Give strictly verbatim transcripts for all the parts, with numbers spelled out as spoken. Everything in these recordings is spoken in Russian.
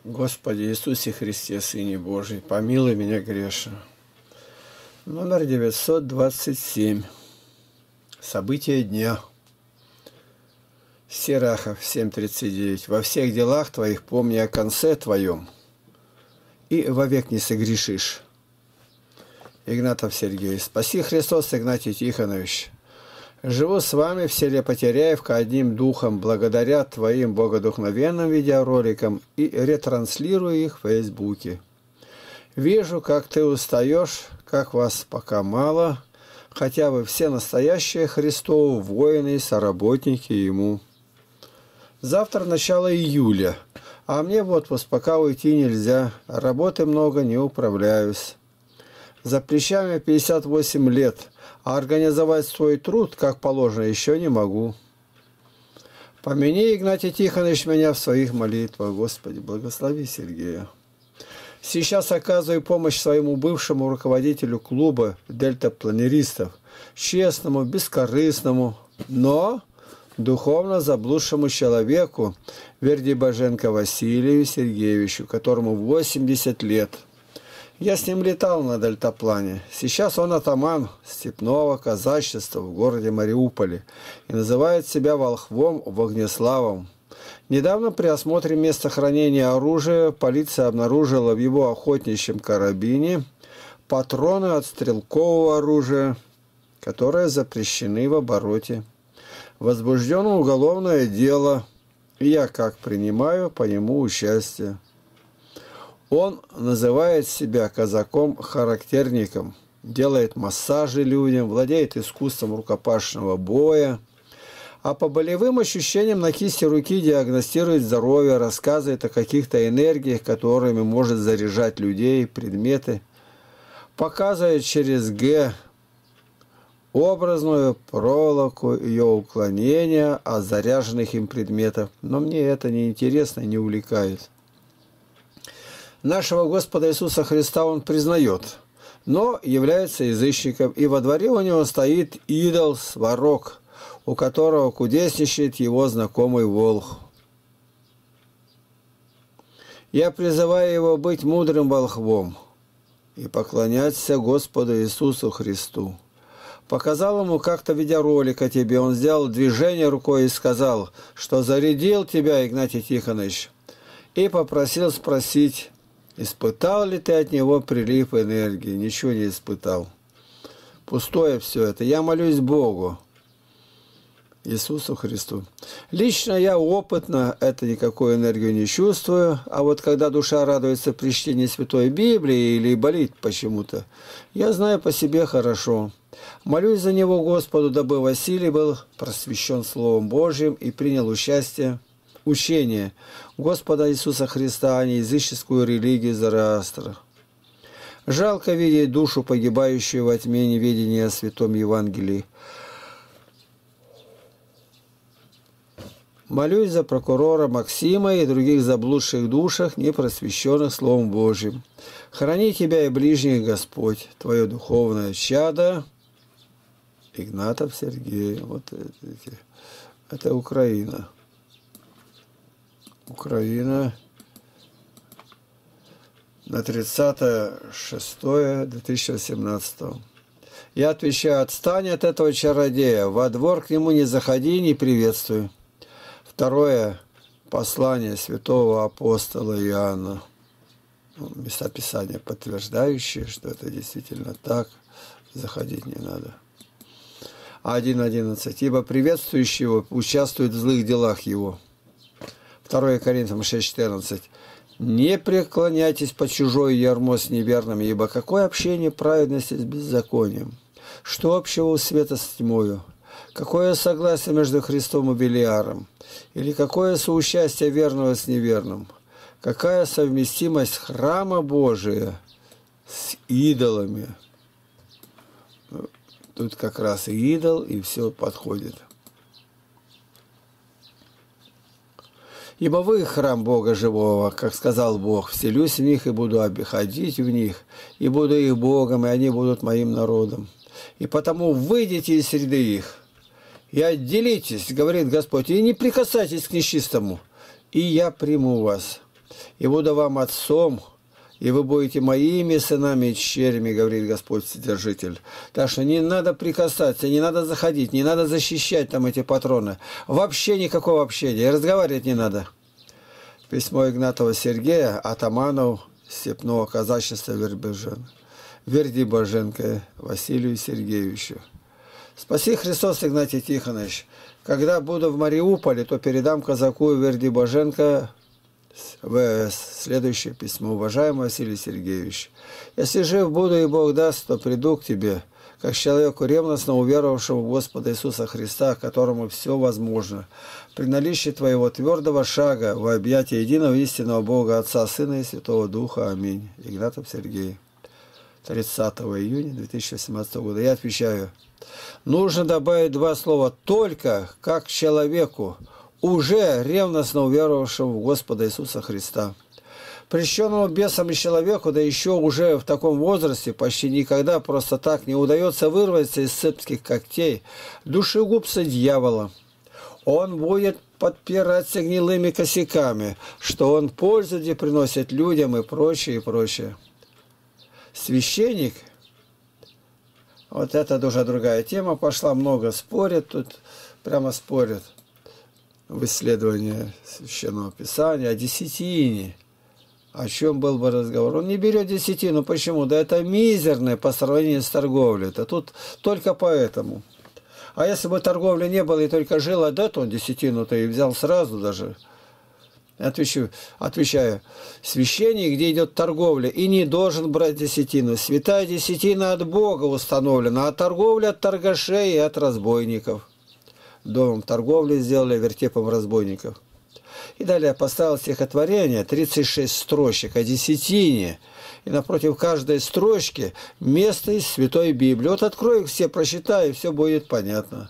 Господи Иисусе Христе, Сыне Божий, помилуй меня грешно. Номер девятьсот двадцать семь. События дня. Сирахов семь тридцать девять. Во всех делах твоих помни о конце твоем, и вовек не согрешишь. Игнатов Сергей. Спаси Христос, Игнатий Тихонович. Живу с вами в селе Потеряевка одним духом, благодаря твоим богодухновенным видеороликам и ретранслирую их в Фейсбуке. Вижу, как ты устаешь, как вас пока мало, хотя вы все настоящие Христовы воины и соработники Ему. Завтра начало июля, а мне в отпуск пока уйти нельзя, работы много, не управляюсь. За плечами пятьдесят восемь лет, а организовать свой труд, как положено, еще не могу. Помяни, Игнатий Тихонович, меня в своих молитвах. Господи, благослови Сергея. Сейчас оказываю помощь своему бывшему руководителю клуба дельтапланеристов, честному, бескорыстному, но духовно заблудшему человеку Вердибоженко Василию Сергеевичу, которому восемьдесят лет. Я с ним летал на дельтаплане. Сейчас он атаман степного казачества в городе Мариуполе и называет себя волхвом Вогнеславом. Недавно при осмотре места хранения оружия полиция обнаружила в его охотничьем карабине патроны от стрелкового оружия, которые запрещены в обороте. Возбуждено уголовное дело, и я, как принимаю по нему участие. Он называет себя казаком-характерником, делает массажи людям, владеет искусством рукопашного боя, а по болевым ощущениям на кисти руки диагностирует здоровье, рассказывает о каких-то энергиях, которыми может заряжать людей, предметы, показывает через Г образную проволоку, ее уклонения от заряженных им предметов, но мне это не интересно и не увлекает. Нашего Господа Иисуса Христа он признает, но является язычником, и во дворе у него стоит идол Сварог, у которого кудесничает его знакомый волх. Я призываю его быть мудрым волхвом и поклоняться Господу Иисусу Христу. Показал ему как-то видеоролик о тебе, он сделал движение рукой и сказал, что зарядил тебя, Игнатий Тихонович, и попросил спросить, испытал ли ты от него прилив энергии? Ничего не испытал. Пустое все это. Я молюсь Богу, Иисусу Христу. Лично я опытно это никакую энергию не чувствую, а вот когда душа радуется при чтении Святой Библии или болит почему-то, я знаю по себе хорошо. Молюсь за него Господу, дабы Василий был просвещен Словом Божьим и принял участие учение Господа Иисуса Христа, а не языческую религию Зороастра. Жалко видеть душу, погибающую во тьме неведения о Святом Евангелии. Молюсь за прокурора Максима и других заблудших душах, не просвещенных Словом Божьим. Храни тебя и ближних Господь, твое духовное чадо. Игнатов Сергей. Вот это, это Украина. Украина на тридцатое шестое две тысячи восемнадцатого. Я отвечаю, отстань от этого чародея, во двор к нему не заходи, не приветствуй. Второе послание святого апостола Иоанна. Местописание, подтверждающее, что это действительно так, заходить не надо. один одиннадцать. Ибо приветствующий его участвует в злых делах его. второе Коринфянам шесть четырнадцать. Не преклоняйтесь под чужое ярмо с неверным, ибо какое общение праведности с беззаконием? Что общего у света с тьмою? Какое согласие между Христом и Белиаром? Или какое соучастие верного с неверным? Какая совместимость храма Божия с идолами? Тут как раз и идол, и все подходит. Ибо вы храм Бога живого, как сказал Бог, вселюсь в них и буду ходить в них, и буду их Богом, и они будут моим народом. И потому выйдите из среды их, и отделитесь, говорит Господь, и не прикасайтесь к нечистому, и я приму вас. и буду вам отцом, и вы будете моими сынами и дщерями, говорит Господь Вседержитель. Так что не надо прикасаться, не надо заходить, не надо защищать там эти патроны. Вообще никакого общения, и разговаривать не надо. Письмо Игнатова Сергея, атаману степного казачества Вербежен. Верди Боженко Василию Сергеевичу. Спаси Христос, Игнатий Тихонович. Когда буду в Мариуполе, то передам казаку Верди Боженко в следующее письмо. Уважаемый Василий Сергеевич, если жив буду и Бог даст, то приду к тебе, как человеку ревностно уверовавшему в Господа Иисуса Христа, которому все возможно, при наличии твоего твердого шага в объятии единого истинного Бога, Отца, Сына и Святого Духа. Аминь. Игнатов Сергей. тридцатого июня две тысячи восемнадцатого года. Я отвечаю. Нужно добавить два слова «только» как человеку, уже ревностно уверовавшему в Господа Иисуса Христа. Прещенному бесом и человеку, да еще уже в таком возрасте, почти никогда просто так не удается вырваться из цепких когтей душегубца дьявола. Он будет подпираться гнилыми косяками, что он пользу не приносит людям и прочее, и прочее. Священник, вот это уже другая тема пошла, много спорят, тут прямо спорят в исследовании Священного Писания о десятине. О чем был бы разговор? Он не берет десятину. Почему? Да это мизерное по сравнению с торговлей. Это тут только поэтому. А если бы торговли не было и только жил отдать, он десятину-то и взял сразу даже. Отвечаю, отвечаю, священник, где идет торговля, и не должен брать десятину. Святая десятина от Бога установлена, а торговля от торгашей и от разбойников. Домом торговли сделали, вертепом разбойников. И далее поставил стихотворение, тридцать шесть строчек о десятине. И напротив каждой строчки место из Святой Библии. Вот открой их все, прочитай, и все будет понятно.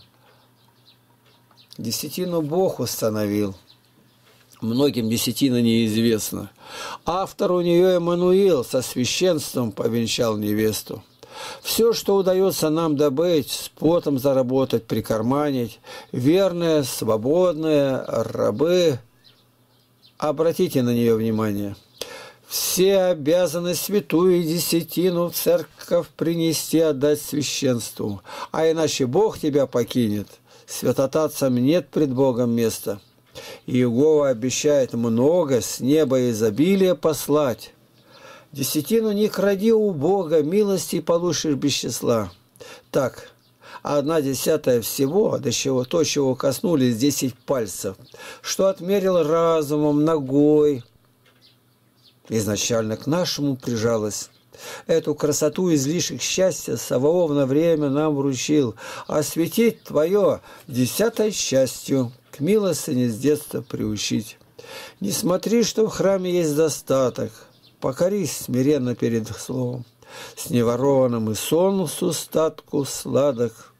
Десятину Бог установил. Многим десятина неизвестна. Автор у нее Эммануил со священством повенчал невесту. Все, что удается нам добыть, с потом заработать, прикарманить, верные, свободные, рабы, обратите на нее внимание. Все обязаны святую десятину в церковь принести, отдать священству, а иначе Бог тебя покинет. Святотатцам нет пред Богом места. Иегова обещает много с неба изобилия послать. Десятину не кради у Бога, милости получишь без числа. Так, одна десятая всего, до чего, то, чего коснулись десять пальцев, что отмерил разумом, ногой, изначально к нашему прижалась. Эту красоту излишек счастья Саваоф на время нам вручил, осветить твое десятой счастью, к милостыне с детства приучить. Не смотри, что в храме есть достаток, покорись смиренно перед словом, с неворованным и сон с устатку сладок.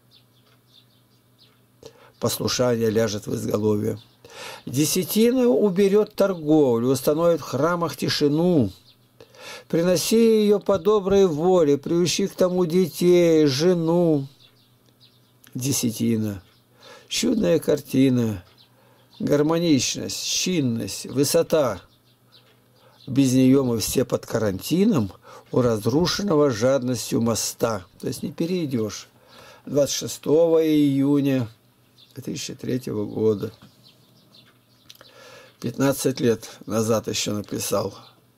Послушание ляжет в изголовье. Десятина уберет торговлю, установит в храмах тишину. Приноси ее по доброй воле, приучи к тому детей, жену. Десятина. Чудная картина. Гармоничность, чинность, высота. Без нее мы все под карантином у разрушенного жадностью моста. То есть не перейдешь. двадцать шестого июня две тысячи третьего года. пятнадцать лет назад еще написал.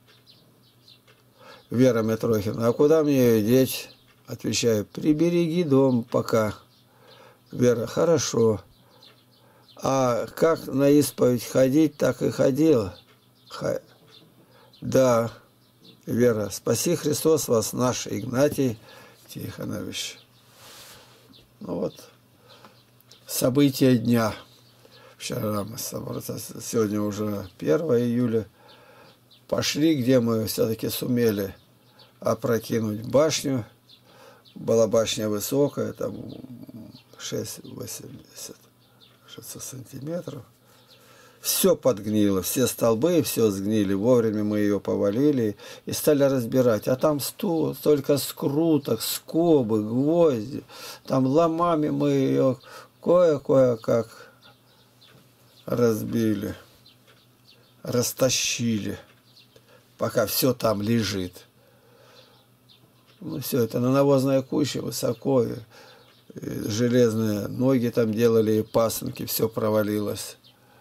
Вера Митрохина. А куда мне ее деть? Отвечаю, прибереги дом пока. Вера, хорошо. А как на исповедь ходить, так и ходил. Х... Да, Вера, спаси Христос вас, наш Игнатий Тихонович. Ну вот, события дня. Вчера мы собрались, сегодня уже первое июля. Пошли, где мы все-таки сумели опрокинуть башню. Была башня высокая, там шесть-восемьдесят сантиметров. Все подгнило, все столбы, все сгнили. Вовремя мы ее повалили и стали разбирать. А там стул, только скруток, скобы, гвозди. Там ломами мы ее кое-кое как разбили, растащили. пока все там лежит. Ну, все это на навозной куче, высоко, и, и железные ноги там делали, и пасынки, все провалилось.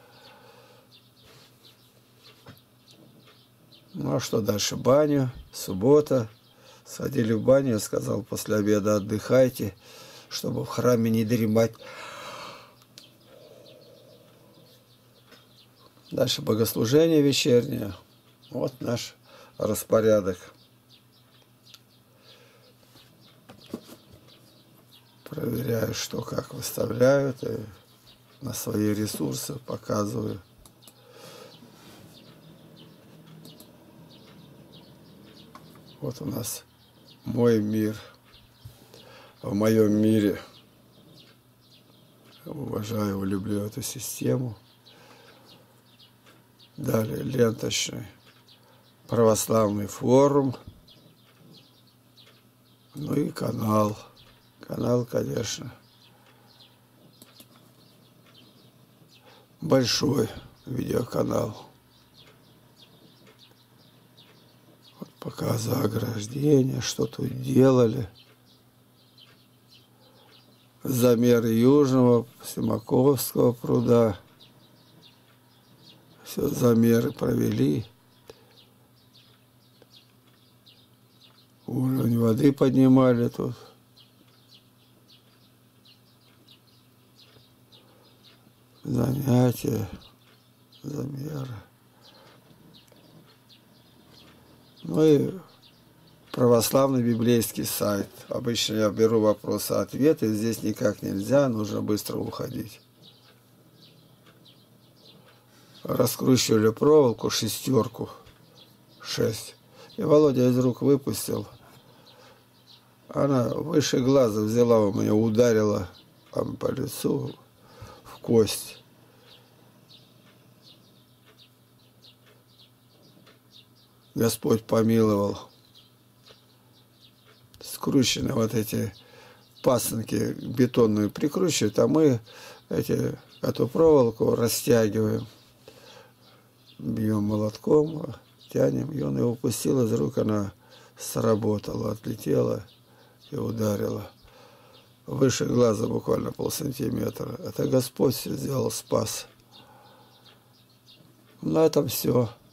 Ну, а что дальше? Баню, суббота. Сходили в баню, я сказал, после обеда отдыхайте, чтобы в храме не дремать. Дальше богослужение вечернее. Вот наш распорядок. Проверяю, что как выставляют, и на свои ресурсы показываю. Вот у нас мой мир. В моем мире уважаю, люблю эту систему. Далее ленточный православный форум. Ну и канал. Канал, конечно, большой видеоканал. Вот показы ограждения, что тут делали. Замеры Южного Симаковского пруда. Все замеры провели. Уровень воды поднимали тут. Занятия, замеры. Ну и православный библейский сайт. Обычно я беру вопросы-ответы, здесь никак нельзя, нужно быстро уходить. Раскручивали проволоку, шестерку, шесть. И Володя из рук выпустил. Она выше глаза взяла у меня, ударила там по лицу, в кость. Господь помиловал. Скручены вот эти пасынки бетонную прикручивают, а мы эти, эту проволоку растягиваем. Бьем молотком, тянем, и он его упустил из рук, она сработала, отлетела и ударила. Выше глаза буквально полсантиметра. Это Господь все сделал, спас. На этом все.